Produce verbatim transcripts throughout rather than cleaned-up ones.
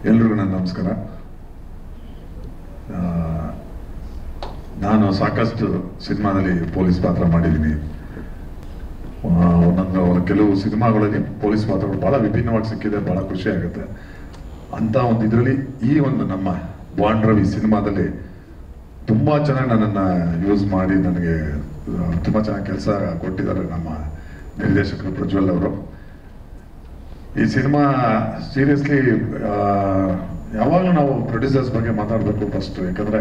ಎಲ್ರಿಗೂ ನನ್ನ ನಮಸ್ಕಾರ. ನಾನು ಸಾಕಷ್ಟು ಸಿನಿಮಾದಲ್ಲಿ ಪೊಲೀಸ್ ಪಾತ್ರ ಮಾಡಿದ್ದೀನಿ. ಒಂದೊಂದು ಕೆಲವು ಸಿನಿಮಾಗಳಲ್ಲಿ ಪೊಲೀಸ್ ಪಾತ್ರಗಳು ಭಾಳ ವಿಭಿನ್ನವಾಗಿ ಸಿಕ್ಕಿದೆ, ಭಾಳ ಖುಷಿ ಆಗುತ್ತೆ. ಅಂತ ಒಂದು ಇದರಲ್ಲಿ ಈ ಒಂದು ನಮ್ಮ ಬಾಂಡ್ ರವಿ ಸಿನಿಮಾದಲ್ಲಿ ತುಂಬ ಚೆನ್ನಾಗಿ ನನ್ನನ್ನು ಯೂಸ್ ಮಾಡಿ ನನಗೆ ತುಂಬ ಚೆನ್ನಾಗಿ ಕೆಲಸ ಕೊಟ್ಟಿದ್ದಾರೆ ನಮ್ಮ ನಿರ್ದೇಶಕರು ಪ್ರಜ್ವಲ್ ಅವರು. ಈ ಸಿನಿಮಾ ಸೀರಿಯಸ್ಲಿ ಯಾವಾಗಲೂ ನಾವು ಪ್ರೊಡ್ಯೂಸರ್ಸ್ ಬಗ್ಗೆ ಮಾತಾಡಬೇಕು ಫಸ್ಟ್. ಯಾಕಂದರೆ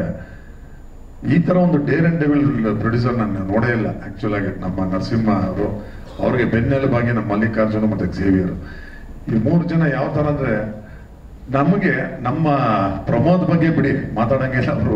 ಈ ಥರ ಒಂದು ಡೇರ್ ಆ್ಯಂಡ್ ಡೆವಿಲ್ ಪ್ರೊಡ್ಯೂಸರ್ ನಾನು ನೋಡೇ ಇಲ್ಲ ಆ್ಯಕ್ಚುಲ್ ಆಗಿ. ನಮ್ಮ ನರಸಿಂಹ ಅವರು, ಅವ್ರಿಗೆ ಬೆನ್ನೆಲುಬಾಗಿ ನಮ್ಮ ಮಲ್ಲಿಕಾರ್ಜುನ ಮತ್ತು ಝೇವಿಯರ್, ಈ ಮೂರು ಜನ ಯಾವ ಥರ ಅಂದರೆ ನಮಗೆ ನಮ್ಮ ಪ್ರಮೋದ್ ಬಗ್ಗೆ ಬಿಡಿ ಮಾತಾಡೋಂಗಿಲ್ಲ. ಅವರು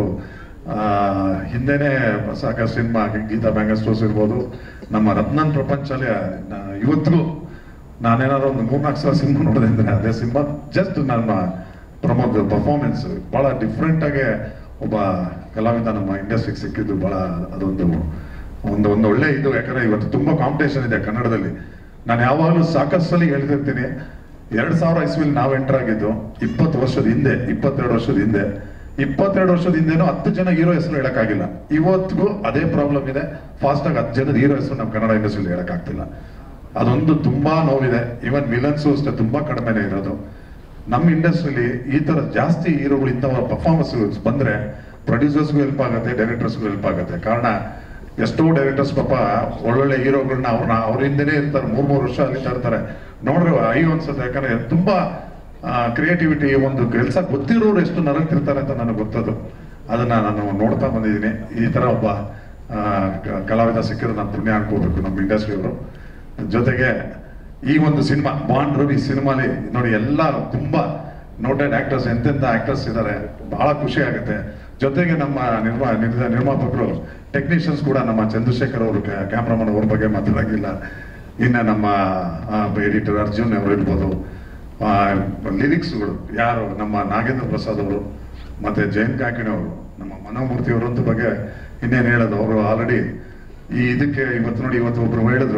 ಹಿಂದೆನೇ ಸಾಕಷ್ಟು ಸಿನಿಮಾ, ಗೀತಾ ಬ್ಯಾಂಗಸ್ಟೋಸ್ ಇರ್ಬೋದು, ನಮ್ಮ ರತ್ನನ್ ಪ್ರಪಂಚಲ್ಲಿ ಇವತ್ತು ನಾನೇನಾದ್ರು ಒಂದು ಮೂರ್ನಾಲ್ಕು ಸಲ ಸಿನಿಮಾ ನೋಡಿದೆ ಅಂದರೆ ಅದೇ ಸಿನಿಮಾ. ಜಸ್ಟ್ ನನ್ನ ಪ್ರಮೋದ್ ಪರ್ಫಾರ್ಮೆನ್ಸ್ ಭಾಳ ಡಿಫ್ರೆಂಟಾಗೆ ಒಬ್ಬ ಕಲಾವಿದ ನಮ್ಮ ಇಂಡಸ್ಟ್ರಿಗೆ ಸಿಕ್ಕಿದ್ದು ಭಾಳ ಅದೊಂದು ಒಂದು ಒಂದು ಒಳ್ಳೆ ಇದು. ಯಾಕಂದರೆ ಇವತ್ತು ತುಂಬ ಕಾಂಪಿಟೇಷನ್ ಇದೆ ಕನ್ನಡದಲ್ಲಿ. ನಾನು ಯಾವಾಗಲೂ ಸಾಕಷ್ಟು ಸಲ ಹೇಳ್ತಿರ್ತೀನಿ, ಎರಡು ಸಾವಿರ ಇಸ್ವಿಲಿ ನಾವು ಎಂಟರ್ ಆಗಿದ್ದು ಇಪ್ಪತ್ತು ವರ್ಷದ ಹಿಂದೆ, ಇಪ್ಪತ್ತೆರಡು ವರ್ಷದ ಹಿಂದೆ ಇಪ್ಪತ್ತೆರಡು ವರ್ಷದ ಹಿಂದೆನೂ ಹತ್ತು ಜನ ಹೀರೋ ಹೆಸರು ಹೇಳೋಕ್ಕಾಗಿಲ್ಲ. ಇವತ್ತಿಗೂ ಅದೇ ಪ್ರಾಬ್ಲಮ್ ಇದೆ. ಫಾಸ್ಟಾಗಿ ಹತ್ತು ಜನದ ಹೀರೋ ಹೆಸರು ನಮ್ಮ ಕನ್ನಡ ಇಂಡಸ್ಟ್ರಿಯಲ್ಲಿ ಹೇಳೋಕ್ಕಾಗ್ತಿಲ್ಲ. ಅದೊಂದು ತುಂಬ ನೋವಿದೆ. ಈವನ್ ವಿಲನ್ಸು ಅಷ್ಟೇ ತುಂಬ ಕಡಿಮೆನೇ ಇರೋದು. ನಮ್ಮ ಇಂಡಸ್ಟ್ರಿಲಿ ಈ ಥರ ಜಾಸ್ತಿ ಹೀರೋಗಳು ಇಂಥವ್ರ ಪರ್ಫಾರ್ಮೆನ್ಸ್ ಬಂದರೆ ಪ್ರೊಡ್ಯೂಸರ್ಸ್ಗೂ ಹೆಲ್ಪ್ ಆಗುತ್ತೆ, ಡೈರೆಕ್ಟರ್ಸ್ಗೂ ಹೆಲ್ಪ್ ಆಗುತ್ತೆ. ಕಾರಣ ಎಷ್ಟೋ ಡೈರೆಕ್ಟರ್ಸ್ ಪಾಪ ಒಳ್ಳೊಳ್ಳೆ ಹೀರೋಗಳನ್ನ ಅವ್ರನ್ನ ಅವ್ರ ಹಿಂದೆನೇ ಇರ್ತಾರೆ, ಮೂರು ಮೂರು ವರ್ಷ ಅಲ್ಲಿ ಇರ್ತಾರೆ. ನೋಡ್ರಿ ಅಯ್ಯೋ ಅನ್ಸುತ್ತೆ. ಯಾಕಂದರೆ ತುಂಬ ಕ್ರಿಯೇಟಿವಿಟಿ, ಒಂದು ಕೆಲಸ ಗೊತ್ತಿರೋರು ಎಷ್ಟು ನರಳ್ತಿರ್ತಾರೆ ಅಂತ ನನಗೆ ಗೊತ್ತದು. ಅದನ್ನು ನಾನು ನೋಡ್ತಾ ಬಂದಿದ್ದೀನಿ. ಈ ಥರ ಒಬ್ಬ ಕಲಾವಿದ ಸಿಕ್ಕಿದ್ರೆ ನಾನು ಪುಣ್ಯ ಅನ್ಕೋಬೇಕು ನಮ್ಮ ಇಂಡಸ್ಟ್ರಿಯವರು. ಜೊತೆಗೆ ಈ ಒಂದು ಸಿನಿಮಾ ಬಾಂಡ್ ರವಿ ಸಿನಿಮಾಲಿ ನೋಡಿ ಎಲ್ಲ ತುಂಬ ನೋಟೆಡ್ ಆ್ಯಕ್ಟರ್ಸ್, ಎಂತೆಂಥ ಆ್ಯಕ್ಟರ್ಸ್ ಇದ್ದಾರೆ. ಭಾಳ ಖುಷಿ ಆಗುತ್ತೆ. ಜೊತೆಗೆ ನಮ್ಮ ನಿರ್ಮಾ ನಿರ್ಮಾಪಕರು, ಟೆಕ್ನಿಷಿಯನ್ಸ್ ಕೂಡ ನಮ್ಮ ಚಂದ್ರಶೇಖರ್ ಅವರು, ಕ್ಯಾಮ್ರಾಮನ್ ಅವ್ರ ಬಗ್ಗೆ ಮಾತಾಡೋಂಗಿಲ್ಲ. ಇನ್ನು ನಮ್ಮ ಎಡಿಟರ್ ಅರ್ಜುನ್ ಅವರು ಇರ್ಬೋದು, ಲಿರಿಕ್ಸ್ಗಳು ಯಾರು ನಮ್ಮ ನಾಗೇಂದ್ರ ಪ್ರಸಾದ್ ಅವರು ಮತ್ತು ಜಯಂತ್ ಕಾಕಿಣಿ ಅವರು, ನಮ್ಮ ಮನೋಮೂರ್ತಿ ಅವರಂತ ಬಗ್ಗೆ ಇನ್ನೇನು ಹೇಳೋದು. ಅವರು ಆಲ್ರೆಡಿ ಈ ಇದಕ್ಕೆ ಇವತ್ತು ನೋಡಿ, ಇವತ್ತು ಒಬ್ರು ಹೇಳಿದ್ರು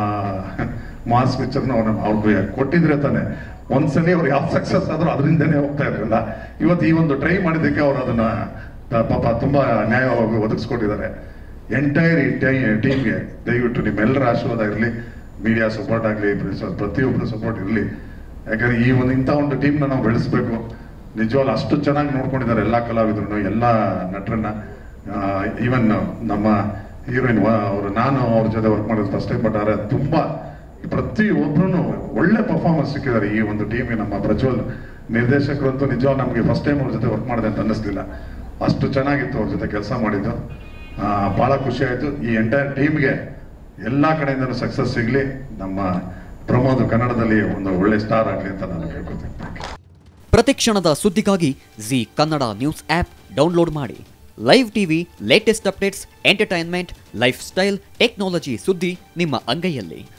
ಮಾಸ್ ಪಿಕ್ಚರ್ನ ಅವ್ರು ಅವ್ರಿಗೆ ಕೊಟ್ಟಿದ್ರೆ ತಾನೆ ಒಂದ್ಸಲಿ ಅವ್ರು ಯಾವ ಸಕ್ಸಸ್ ಆದ್ರೂ ಅದರಿಂದನೇ ಹೋಗ್ತಾ ಇರಲಿಲ್ಲ. ಇವತ್ತು ಈ ಒಂದು ಟ್ರೈ ಮಾಡಿದ್ದಕ್ಕೆ ಅವ್ರು ಅದನ್ನ ಪಾಪ ತುಂಬ ನ್ಯಾಯವಾಗಿ ಒದಗಿಸ್ಕೊಟ್ಟಿದ್ದಾರೆ. ಎಂಟೈರ್ ಈ ಟೈ ಟೀಮ್ಗೆ ದಯವಿಟ್ಟು ನಿಮ್ಮೆಲ್ಲರ ಆಶೀರ್ವಾದ ಇರಲಿ, ಮೀಡಿಯಾ ಸಪೋರ್ಟ್ ಆಗಲಿ, ಪ್ರತಿಯೊಬ್ಬರು ಸಪೋರ್ಟ್ ಇರಲಿ. ಯಾಕಂದರೆ ಈ ಒಂದು ಇಂಥ ಒಂದು ಟೀಮ್ನ ನಾವು ಬೆಳೆಸ್ಬೇಕು. ನಿಜವಾಗ್ಲೂ ಅಷ್ಟು ಚೆನ್ನಾಗಿ ನೋಡ್ಕೊಂಡಿದ್ದಾರೆ ಎಲ್ಲ ಕಲಾವಿದ್ರು, ಎಲ್ಲ ನಟರನ್ನ. ಈವನ್ ನಮ್ಮ ಹೀರೋಯಿನ್ ಅವರು, ನಾನು ಅವ್ರ ಜೊತೆ ವರ್ಕ್ ಮಾಡೋದು ಫಸ್ಟ್ ಟೈಮ್. ಬಟ್ ಆದರೆ ತುಂಬ ಪ್ರತಿಯೊಬ್ಬರೂ ಒಳ್ಳೆ ಪರ್ಫಾರ್ಮೆನ್ಸ್ ಸಿಕ್ಕಿದ್ದಾರೆ ಈ ಒಂದು ಟೀಮ್ಗೆ. ನಮ್ಮ ಪ್ರಜ್ವಲ್ ನಿರ್ದೇಶಕರು ಅಂತೂ ನಿಜವಾಗ್ಲೂ ನಮಗೆ ಫಸ್ಟ್ ಟೈಮ್ ಅವ್ರ ಜೊತೆ ವರ್ಕ್ ಮಾಡಿದೆ ಅಂತ ಅನ್ನಿಸ್ಲಿಲ್ಲ. ಅಷ್ಟು ಚೆನ್ನಾಗಿತ್ತು ಅವ್ರ ಜೊತೆ ಕೆಲಸ ಮಾಡಿದ್ದು. ಭಾಳ ಖುಷಿ ಆಯಿತು. ಈ ಎಂಟೈರ್ ಟೀಮ್ಗೆ ಎಲ್ಲ ಕಡೆಯಿಂದಲೂ ಸಕ್ಸಸ್ ಸಿಗಲಿ. ನಮ್ಮ ಪ್ರಮೋದ್ ಕನ್ನಡದಲ್ಲಿ ಒಂದು ಒಳ್ಳೆ ಸ್ಟಾರ್ ಆಗಲಿ ಅಂತ ನಾನು ಕೇಳ್ಕೊತೀನಿ. ಪ್ರತಿಕ್ಷಣದ ಸುದ್ದಿಗಾಗಿ Zee Kannada news app download ಮಾಡಿ. Live TV, latest updates, entertainment, life style, technology ಸುದ್ದಿ ನಿಮ್ಮ ಅಂಗೈಯಲ್ಲಿ.